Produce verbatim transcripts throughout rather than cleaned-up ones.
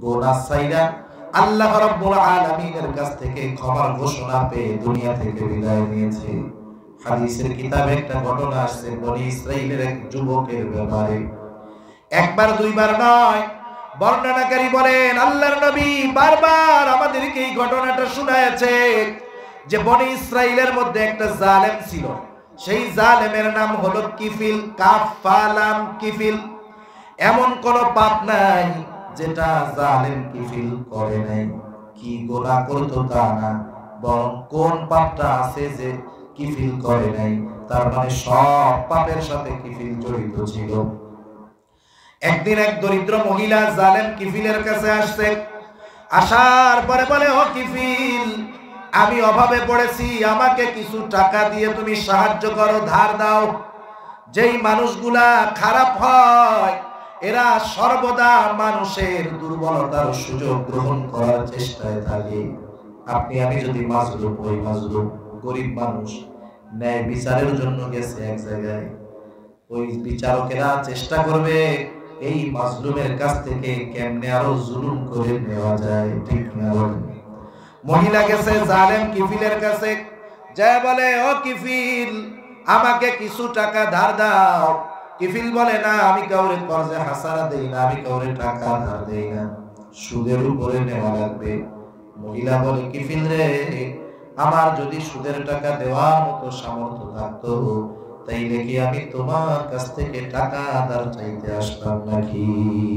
গুনাহ ছাইরা আল্লাহ রাব্বুল আলামিনের কাছ থেকে ক্ষমার ঘোষণা পেয়ে দুনিয়া থেকে বিদায় নিয়েছে। হাদিসের কিতাবে একটা ঘটনা আসছে বনি ইসরাইলের এক যুবকের ব্যাপারে। একবার দুইবার নয়, বর্ণনাকারী বলেন আল্লাহর নবী বারবার আমাদেরকে এই ঘটনাটা শোনায়েছে যে বনি ইসরাইলের মধ্যে একটা জালেম ছিল। সেই জালেমের নাম হলো কিফিল, কাফালাম কিফিল। এমন কোন পাপ নাই যেটা জালেম কিফিল করে নাই। কি গোনা করতো তা না, বরং কোন পাপটা আছে যে কিফিল করে নাই, তার মানে সব পাপের সাথে কিফিল জড়িত ছিল। একদিন এক দরিদ্র মহিলা জালেম কিফিলের কাছে আসছে। আসার পরে বলে, ও কিফিল, আমি অভাবে পড়েছি, আমাকে কিছু টাকা দিয়ে তুমি সাহায্য করো, ধার দাও। যেই মানুষগুলা খারাপ হয় এরা সর্বদা মানুষের দুর্বলতার সুযোগ গ্রহণ করার চেষ্টায় থাকে। আপনি আমি যদি মাজলুম, ওই মাজলুম গরিব মানুষ ন্যায় বিচারের জন্য গেছে এক জায়গায়, ওই বিচারকেরা চেষ্টা করবে এই মাজলুমের কাছ থেকে কেমনে আরো জুলুম করে নেওয়া যায়, ঠিক না বলেন? মহিলা গেছে জালেম কিফিলের কাছে, যায় বলে, ও কিফিল, আমাকে কিছু টাকা ধার দাও। কিফিল বলে, না, আমি কাউরে কর্জে হাসারা দেই না, আমি কাউরে টাকা ধার দেই না, সুদের উপরে নেওয়া লাগবে। মহিলা বলে, কিফিল রে, আমার যদি সুদের টাকা দেওয়ার মতো সামর্থ্য থাকতো তাইলে কি আমি তোমার কাছ থেকে টাকা ধার চাইতে আসতাম নাকি?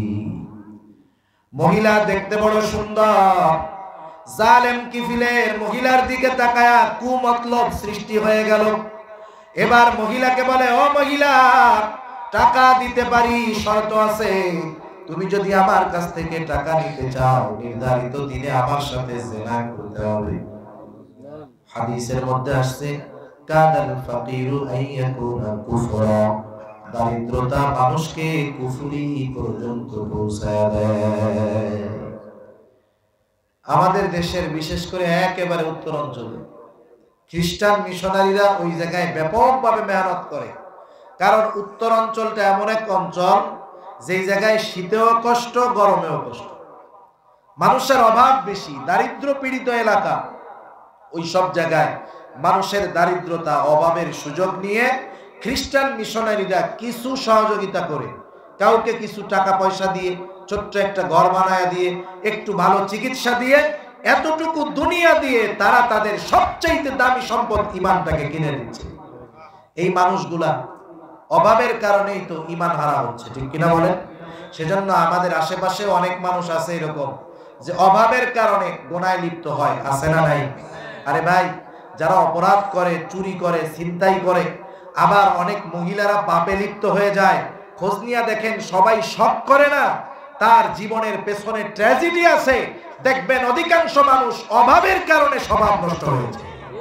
মহিলা দেখতে বড় সুন্দর, জালেম কিফিলের মহিলার দিকে তাকায়া কুমতলব সৃষ্টি হয়ে গেল। এবার মহিলাকে বলে, ও মহিলা, টাকা দিতে পারি, শর্ত আছে। তুমি যদি আমার কাছ থেকে টাকা নিতে চাও নির্ধারিত দিনে আমার সাথে জিনা করতে হবে। হাদিসের মধ্যে আসছে, কাদাল ফাকিরু আইয়াকুনা কুফরা, দারিদ্রতা মানুষকে কুফরি পর্যন্ত পৌঁছায় দেয়। আমাদের দেশের বিশেষ করে একেবারে উত্তর অঞ্চলে খ্রিস্টান মিশনারিরা ওই জায়গায় ব্যাপকভাবে মেহনত করে। কারণ উত্তর অঞ্চলটা এমন এক অঞ্চল যেই জায়গায় শীতেও কষ্ট, গরমেও কষ্ট, মানুষের অভাব বেশি, দারিদ্র পীড়িত এলাকা। ওই সব জায়গায় মানুষের দারিদ্রতা, অভাবের সুযোগ নিয়ে খ্রিস্টান মিশনারিরা কিছু সহযোগিতা করে, কাউকে কিছু টাকা পয়সা দিয়ে, ছোট্ট একটা ঘর বানায় দিয়ে, একটু ভালো চিকিৎসা দিয়ে, এতটুকু দুনিয়া দিয়ে তারা তাদের সবচেয়ে দামি সম্পদ ঈমানটাকে কিনে নিচ্ছে। এই মানুষগুলা অভাবের কারণেই তো ঈমান হারা হচ্ছে, ঠিক কিনা বলেন? সেজন্য আমাদের আশেপাশে অনেক মানুষ আছে এরকম যে অভাবের কারণে গুনাহে লিপ্ত হয়, আছে না নাই? আরে ভাই, যারা অপরাধ করে, চুরি করে, ছিনতাই করে, আবার অনেক মহিলারা পাপে লিপ্ত হয়ে যায়, খোঁজ নিয়ে দেখেন সবাই শক করে না, তার জীবনের পেছনে ট্র্যাজেডি আছে। দেখবেন অধিকাংশ মানুষ অভাবের কারণে স্বভাব নষ্ট হয়েছে।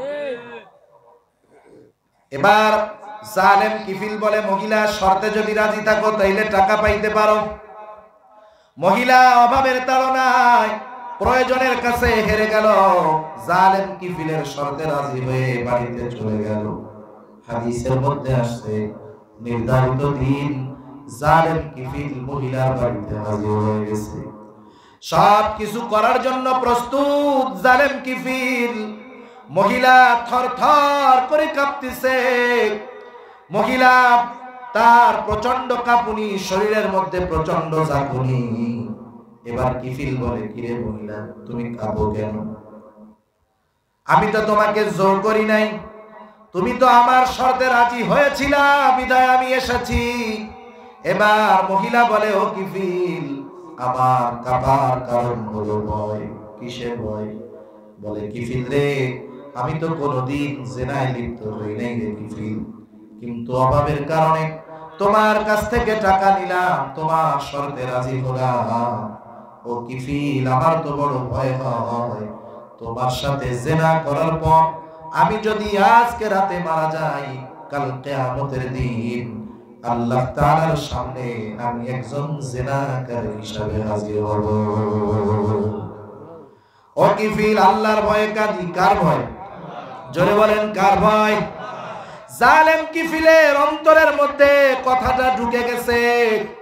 এবার জালেম কিফিল বলে, মহিলা, শর্তে যদি রাজি থাকো তাইলে টাকা পাইতে পারো। মহিলা অভাবের তাড়নায় প্রয়োজনের কাছে হেরে গেল, জালেম কিফিলের শর্তে রাজি হয়ে বাড়িতে চলে গেল। হাদিসের মধ্যে আসছে, নির্ধারিত দিন জালেম কিফিল মহিলার বাড়িতে হাজির হয়ে গেছে। সব কিছু করার জন্য প্রস্তুত জালেম কিফিল। মহিলা থরথর করে কাঁপতেছে। মহিলা তার প্রচন্ড কাঁপুনি, শরীরের মধ্যে প্রচন্ড ঝাঁকুনি। এবার কিফিল বলে, কিরে মহিলা, তুমি কাঁপো কেন? আমি তো তোমাকে জোর করি নাই, তুমি তো আমার শর্তে রাজি হয়েছিলা, বিদায় আমি এসেছি। এবার মহিলা বলে, ও কিফিল, আমার কাঁপার কারণ হলো ভয়। কিসের ভয়? বলে, কিফিল রে, আমি তো কোনোদিন জিনায় লিপ্ত হই নাই রে কিফিল, কিন্তু অভাবের কারণে তোমার কাছ থেকে টাকা নিলাম, তোমার শর্তে রাজি হলাম। ও কিফিল, আমার তো বড় ভয় হয় তোমার সাথে জিনা করার পর আমি যদি আজকে রাতে মারা যাই, কাল কিয়ামতের দিন আল্লাহ তাআলার সামনে আমি একজন জিনাকারী হিসেবে হাজির হব। ও কিফিল, আল্লাহর ভয়ে কাঁদি। কার ভয়? জোরে বলেন, কার ভয়? জালেম কিফিলের অন্তরের মধ্যে কথাটা ঢুকে গেছে।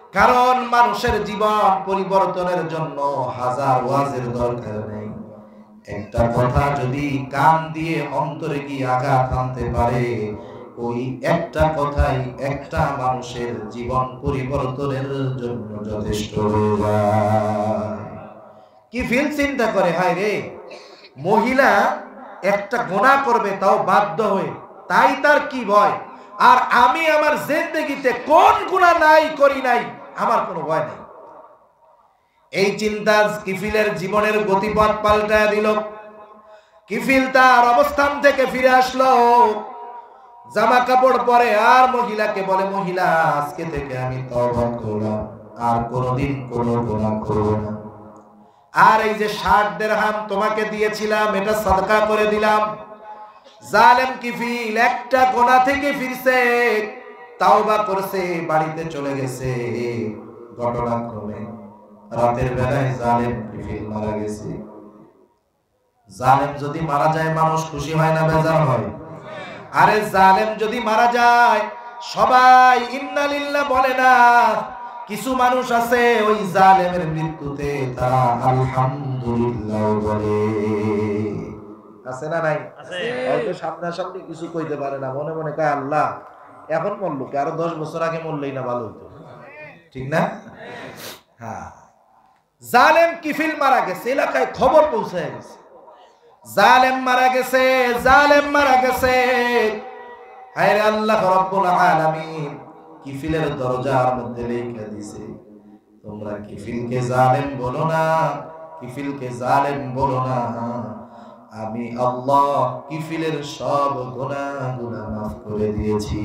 কারণ মানুষের জীবন পরিবর্তনের জন্য হাজার ওয়াজের দরকার নেই। একটা কথা যদি কান দিয়ে অন্তরে গিয়ে আঘাত আনতে পারে, ওই একটা কথাই একটা মানুষের জীবন পরিবর্তনের জন্য যথেষ্ট হয়ে যায়। কি ফিল চিন্তা করে, হায় রে, মহিলা একটা গুনাহ করবে তাও বাধ্য হয়ে, তাই তার কি ভয়? আর আমি আমার জিন্দেগিতে কোন গুনাহ নাই করি নাই, আমার কোনো ভয় নাই। এই চিন্তা কিফিলের জীবনের গতিপথ পাল্টায় দিল। কিফিল তার অবস্থান থেকে ফিরে আসলো, জামা কাপড় পরে আর মহিলাকে বলে, মহিলা আজকে থেকে আমি তওবা করলাম, আর কোনোদিন কোনো গুনাহ করব না। আর এই যে ষাট দিরহাম তোমাকে দিয়েছিলাম, এটা সাদকা করে দিলাম। জালেম কিফিল একটা গুনাহ থেকে ফিরছে, তাওবা করছে, বাড়িতে চলে গেছে। ঘটনাক্রমে রাতের বেলায় জালেম কিফিল মারা গেছে। জালেম যদি মারা যায় মানুষ খুশি হয় না বেজার হয়? আরে জালেম যদি মারা যায় সবাই ইন্না লিল্লাহ বলে না, কিছু মানুষ আছে ওই জালেমের মৃত্যুতে তারা আলহামদুলিল্লাহ বলে। আছে না নাই? হয়তো সামনাসামনি কিছু কইতে পারে না, মনে মনে কয় আল্লাহ এখন মরলো, আরো দশ বছর আগে মরলেই না ভালো হতো, ঠিক না? হ্যাঁ, জালেম কিফিল মারা গেছে, এলাকায় খবর পৌঁছায় গেছে, জালেম মারা গেছে, জালেম মারা গেছে। হায় রে আল্লাহ রাব্বুল আলামিন কিফিলের দরজার মধ্যে লেখা দিয়েছে, তোমরা কিফিলকে জালেম বলো না, কিফিলকে জালেম বলো না, আমি আল্লাহ কিফিলের সব গুনাহগুলো মাফ করে দিয়েছি।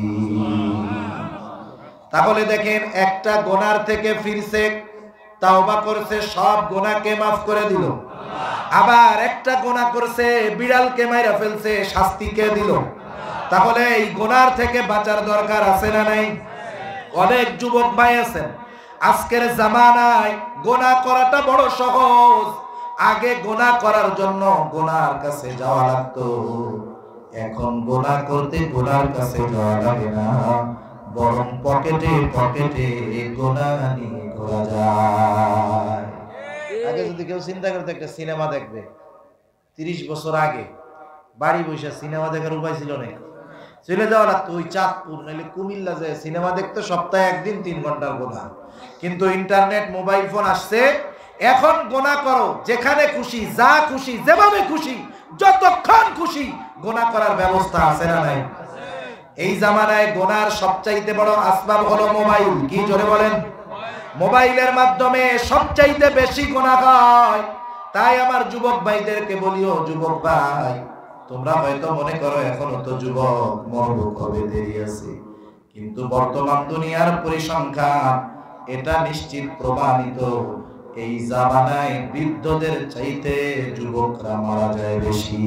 তাহলে দেখেন, একটা গুনার থেকে ফিরছে, তাওবা করছে, সব গুনাহকে মাফ করে দিল। আবার একটা গুনাহ করছে, বিড়ালকে মাইরা ফেলছে, শাস্তি কে দিল? তাহলে এই গুনার থেকে বাঁচার দরকার আছে না নাই? অনেক যুবক ভাই আছেন, আজকের জামানায় গুনাহ করাটা বড় সহজ। আগে গুনাহ করার জন্য গুনার কাছে যাওয়া লাগতো, এখন গুনাহ করতে গুনার কাছে যাওয়া লাগে না, বরং পকেটে পকেটে গুনাহ নিয়ে ঘোরা যায়। আগে যদি কেউ চিন্তা করতে একটা সিনেমা দেখবে, তিরিশ বছর আগে বাড়ি বসে সিনেমা দেখার উপায় ছিল না, চলে যাওয়া লাগতো ওই চাঁদপুর নাহলে কুমিল্লা যায় সিনেমা দেখতে, সপ্তাহে একদিন তিন ঘন্টার গুনাহ। কিন্তু ইন্টারনেট মোবাইল ফোন আসছে, এখন গুনাহ করো যেখানে খুশি, যা খুশি, যেভাবে খুশি, যতক্ষণ খুশি গুনাহ করার ব্যবস্থা আছে না নাই? এই জামানায় গুনার সবচাইতে বড় আসবাব হলো মোবাইল। কি জোরে বলেন? মোবাইলের মাধ্যমে সবচাইতে বেশি গুনাহ হয়। তাই আমার যুবক ভাইদেরকে বলিও, যুবক ভাই তোমরা হয়তো মনে করো এখনো তো যুবক, মরব কবে, দেরি আছে, কিন্তু বর্তমান দুনিয়ার পরিসংখ্যান এটা নিশ্চিত প্রমাণিত, এই জামানায় বৃদ্ধদের চাইতে যুবকরা মারা যায় বেশি।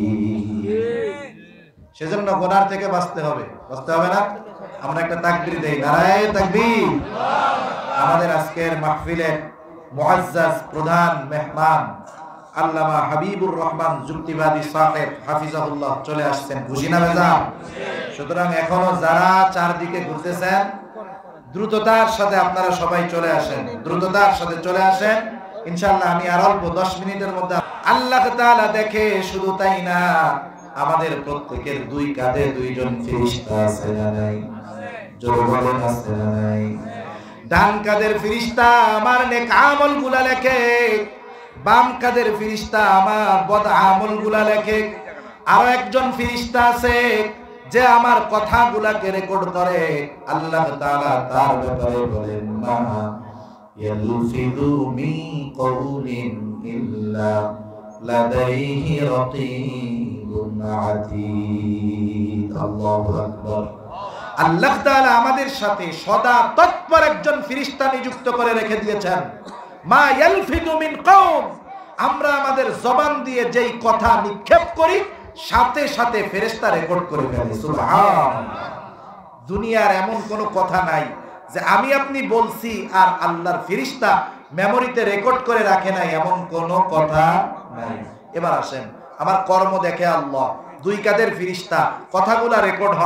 সেজন্য গুনার থেকে বাঁচতে হবে, বাঁচতে হবে না? আমরা একটা তাকবীর দেই, নারায়ে তাকবীর। আমাদের আজকের মাহফিলের মুআজ্জাজ প্রধান মেহমান আল্লামা হাবিবুর রহমান যুক্তিবাদী সাহেব হাফিজাহুল্লাহ চলে আসছেন, খুশি না বেজার? সুতরাং এখনো যারা চারদিকে ঘুরতেছেন, দ্রুততার সাথে আপনারা সবাই চলে আসেন, দ্রুততার সাথে চলে আসেন। ইনশাআল্লাহ আমি আর অল্প দশ মিনিটের মধ্যে, আল্লাহ তাআলা দেখে, শুধু তাই না, আমাদের প্রত্যেকের দুই কাঁধে দুইজন ফেরেশতা আছে না নাই? জোরে বলেন আছে না নাই? ডান কাঁধের ফেরেশতা আমার নেক আমলগুলো লেখে, বাম কাঁধের ফেরেশতা আমার বদ আমলগুলো লেখে। আর একজন ফেরেশতা আছে যে আমার কথাগুলোকে রেকর্ড করে। আল্লাহ তাআলা তার ব্যাপারে বলেন, মা ইয়ালফিযু মিন কওলিন ইল্লা লাদাইহি রাকীবুন আতীদ। আল্লাহু আকবার। আল্লাহ তাআলা আমাদের সাথে সদা তৎপর একজন ফেরেশতা নিযুক্ত করে রেখে দিয়েছেন। মা ইয়ালফিযু মিন কওল, আমরা আমাদের জবান দিয়ে যেই কথা নিক্ষেপ করি সাথে সাথে ফেরেশতা রেকর্ড করে ফেলে। সুবহানাল্লাহ। দুনিয়ার এমন কোনো কথা নাই যে আমি আপনি বলছি আর আল্লাহর ফেরেশতা মেমোরিতে রেকর্ড করে রাখে নাই, এমন কোনো কথা নাই। এবার আসেন, আমার কর্ম দেখে আল্লাহ, দুই কাঁধের ফেরেশতা, কথাগুলো রেকর্ড হয়,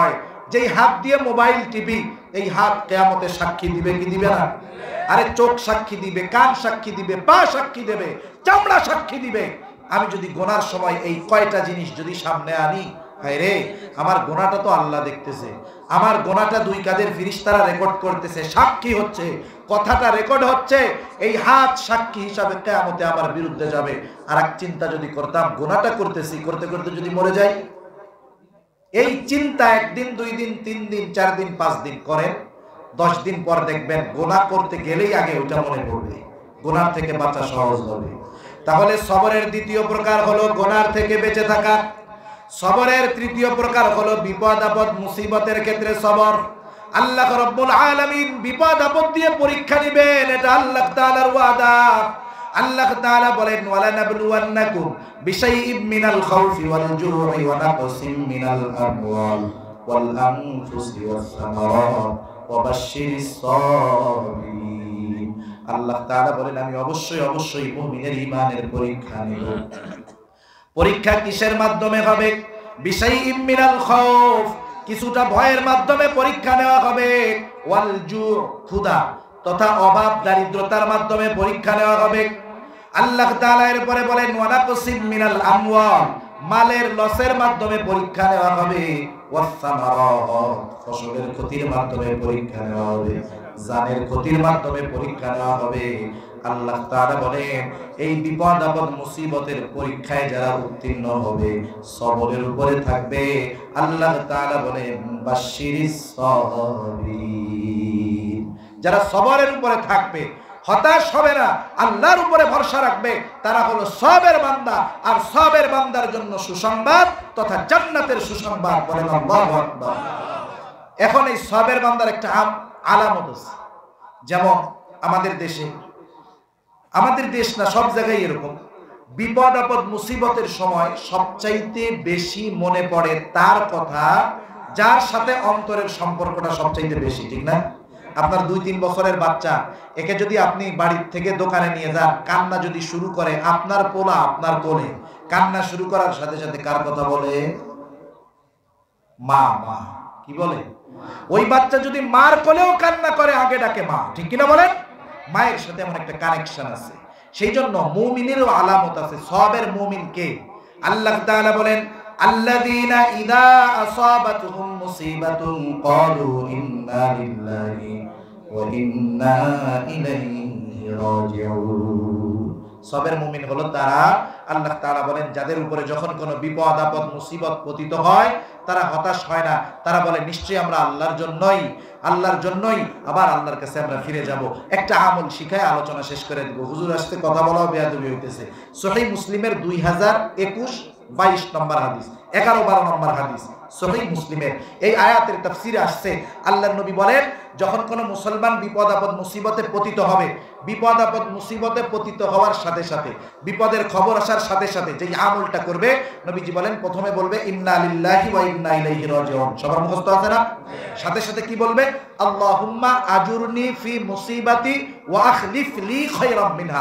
যেই হাত দিয়ে মোবাইল টিভি, এই হাত কিয়ামতে সাক্ষী দিবে কি দিবে না? আরে চোখ সাক্ষী দিবে, কান সাক্ষী দিবে, পা সাক্ষী দেবে, চামড়া সাক্ষী দিবে। আমি যদি গোনার সময় এই কয়টা জিনিস যদি সামনে আনি, হায় রে, আমার গোনাটা তো আল্লাহ দেখতেছে, আমার গোনাটা দুই কাঁধের ফেরেশতারা রেকর্ড করতেছে, সাক্ষী হচ্ছে, কথাটা রেকর্ড হচ্ছে, এই হাত সাক্ষী হিসাবে কিয়ামতে আমার বিরুদ্ধে যাবে। আর এক চিন্তা যদি করতাম, গোনাটা করতেছি, করতে করতে যদি মরে যাই, এই চিন্তা একদিন, দুই দিন, তিন দিন, চার দিন, পাঁচ দিন করেন, দশ দিন পর দেখবেন গোনা করতে গেলেই আগে ওটা মনে পড়বে, গোনার থেকে বাঁচা সহজ হবে। তাহলে সবরের দ্বিতীয় প্রকার হলো গোনার থেকে বেঁচে থাকা। সবরের তৃতীয় প্রকার হলো বিপদ আপদ মুসিবতের ক্ষেত্রে সবর। আল্লাহ রাব্বুল আলামিন বিপদ আপদ দিয়ে পরীক্ষা নেবেন, এটা আল্লাহ তাআলার ওয়াদা। আল্লাহ তাআলা বলেন, ওয়ালা নাবলুওয়ান্নাকুম বিশাইইম মিনাল খাউফি ওয়াল জুউ'i ওয়া নাকসিম মিনাল আমওয়াল ওয়াল আনফুসি ওয়াস সামারাত ওয়া বাশশিরিস সাবিরিন। আল্লাহ তাআলা বলেন, আমি অবশ্যই অবশ্যই মুমিনের ঈমানের পরীক্ষা নেব। পরীক্ষা কিসের মাধ্যমে হবে? বিশাইইম মিনাল খাউফ, কিছুটা ভয়ের মাধ্যমে পরীক্ষা নেওয়া হবে। ওয়াল জু', ক্ষুধা তথা অভাব দারিদ্রতার মাধ্যমে পরীক্ষা নেওয়া হবে। আল্লাহ তাআলা এরপরে বলেন, ওয়া নাকসিম মিনাল আমওয়াল, মালের লসের মাধ্যমে পরীক্ষা নেওয়া হবে। ওয়াস সামারাত, ফসলের ক্ষতির মাধ্যমে পরীক্ষা নেওয়া হবে। জানের ক্ষতির মাধ্যমে পরীক্ষা নেওয়া হবে। আল্লাহ তাআলা বলেন, এই বিপদ আপদ মুসিবতের পরীক্ষায় যারা উত্তীর্ণ হবে, সবরের উপরে থাকবে, আল্লাহ তাআলা বলেন বাশশিরিস সাবিরিন, যারা সবরের উপরে থাকবে, হতাশ হবে না, আল্লাহর উপরে ভরসা রাখবে, তারা হলো সবের বান্দা। আর সবের বান্দার জন্য সুসংবাদ তথা জান্নাতের সুসংবাদ। বলেন আল্লাহু আকবার। এখন এই সবের বান্দার একটা আলামত আছে, যেমন আমাদের দেশে, আমাদের দেশ না সব জায়গায় এরকম, বিপদ আপদ মুসিবতের সময় সবচাইতে বেশি মনে পড়ে তার কথা যার সাথে অন্তরের সম্পর্কটা সবচাইতে বেশি, ঠিক না? আপনার দুই তিন বছরের বাচ্চা, একে যদি আপনি বাড়ির থেকে দোকানে নিয়ে যান, কান্না যদি শুরু করে, আপনার পোলা আপনার কোলে কান্না শুরু করার সাথে সাথে কার কথা বলে? মা। মা কি বলে? ওই বাচ্চা যদি মার কোলেও কান্না করে, আগে ডাকে মা, ঠিক কিনা বলেন? মায়ের সাথে এমন একটা কানেকশন আছে। সেই জন্য মুমিনেরও আলামত আছে। সবের মুমিন কে? আল্লাহ তাআলা বলেন, আল্লাযীনা ইযা আসাবাতুহুম মুসিবাতুন ক্বালু ইন্না লিল্লাহি ওয়া ইন্না ইলাইহি রাজিউন। সবের মুমিন হলো তারা, আল্লাহ তাআলা বলেন, যাদের উপরে যখন কোনো বিপদ আপদ মুসিবত পতিত হয়, তারা হতাশ হয় না, তারা বলে নিশ্চয়ই আমরা আল্লাহর জন্যই, আল্লাহর জন্যই আবার আল্লাহর কাছে আমরা ফিরে যাব। একটা আমল শিখায় আলোচনা শেষ করে দেব। হুজুর আসতে কথা বলাও বেয়াদবি হইতেছে। সহিহ মুসলিমের দুই হাজার একুশ বাইশ নম্বর হাদিস, এগারো বারো নম্বর হাদিস সহিহ মুসলিমের এই আয়াতের তাফসিরে আসছে, আল্লাহর নবী বলেন, যখন কোনো মুসলমান বিপদ আপদ মুসিবতে পতিত হবে, বিপদ আপদ মুসিবতে পতিত হওয়ার সাথে সাথে, বিপদের খবর আসার সাথে সাথে যেই আমলটা করবে, নবীজি বলেন, প্রথমে বলবে ইন্না লিল্লাহি ওয়া ইন্না ইলাইহি রাজিউন। সবার মুখস্থ আছে না? সাথে সাথে কি বলবে? আল্লাহুম্মা আজুরনি ফি মুসিবাতি ওয়া আখলিফ লি খায়রাম মিনহা।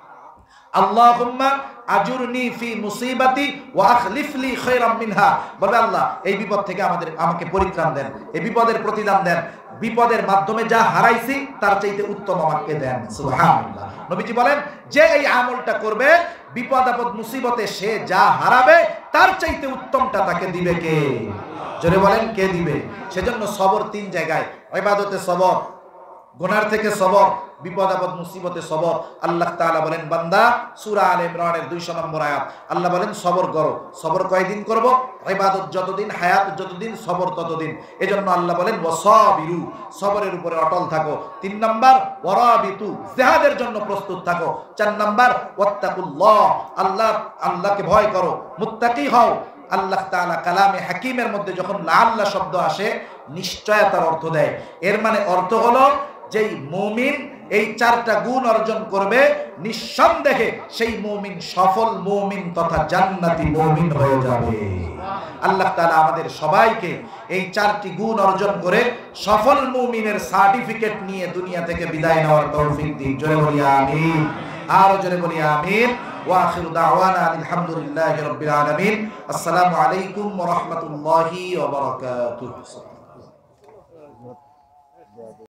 আল্লাহুম্মা আজুরনি ফি মুসিবাতি ওয়া আখলিফ লি খায়রাম মিনহা। বলবে, আল্লাহ এই বিপদ থেকে আমাদের আমাকে পরিত্রাণ দেন, এই বিপদের প্রতিদান দেন, বিপদের মাধ্যমে যা হারাইছি তার চাইতে উত্তম আমাকে দেন। সুবহানাল্লাহ। নবীজি বলেন, যে এই আমলটা করবে, বিপদ আপদ মুসিবতে সে যা হারাবে তার চাইতে উত্তমটা তাকে দিবে কে? জোরে বলেন, কে দিবে? সেজন্য সবর তিন জায়গায়, ইবাদতে সবর, গুনার থেকে সবর, বিপদ আপদ মুসিবতে সবর। আল্লাহ তাআলা বলেন, বান্দা, সূরা আলে ইমরানের দুইশো নম্বর আয়াত, আল্লাহ বলেন সবর করো। সবর কয়দিন করব? ইবাদত যতদিন, হায়াত যতদিন, সবর ততদিন। এজন্য আল্লাহ বলেন ওয়াসাবিরু, সবরের উপরে অটল থাকো। তিন নাম্বার ওয়ারাবিতু, জিহাদের জন্য প্রস্তুত থাকো। চার নাম্বার ওয়াত্তাকুল্লাহ, আল্লাহ আল্লাহকে ভয় করো, মুত্তাকি হও। আল্লাহ তাআলা কালামে হাকিমের মধ্যে যখন লাআল্লাহ শব্দ আসে, নিশ্চয়তার অর্থ দেয়। এর মানে অর্থ হলো, যেই মুমিন এই চারটা গুণ অর্জন করবে, নিঃসন্দেহে সেই মুমিন সফল মুমিন তথা জান্নাতি মুমিন হয়ে যাবে। আল্লাহ তাআলা আমাদের সবাইকে এই চারটি গুণ অর্জন করে সফল মুমিনের সার্টিফিকেট নিয়ে দুনিয়া থেকে বিদায় নেওয়ার তৌফিক দিন। জোরে বলি আমিন, আর জোরে বলি আমিন। ওয়া আখিরু দাওয়ানা আলহামদুলিল্লাহি রাব্বিল আলামিন। আসসালামু আলাইকুম ওয়া রাহমাতুল্লাহি ওয়া বারাকাতুহু।